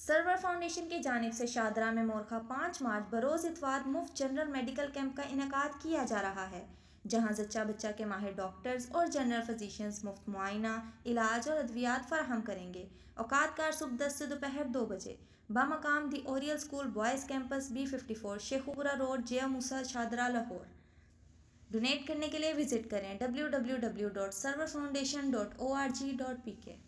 Server foundation की जानिब से शादरा में मोरखा 5 मार्च बरोज़ इतवार मुफ्त जनरल मेडिकल कैंप का इनेकाद किया जा रहा है, जहां जच्चा बच्चा के माहिर डॉक्टर्स और जनरल फिजिशियंस मुफ्त मुआयना, इलाज और अद्वियात फराहम करेंगे। औकात कार सुबह 10 से दोपहर 2 बजे बामकाम the Oriel school boys campus B54 Sheikhupura road Zia Musa Shahdara Lahore. Donate करने के लिए विजिट करें www.serverfoundation.org.pk।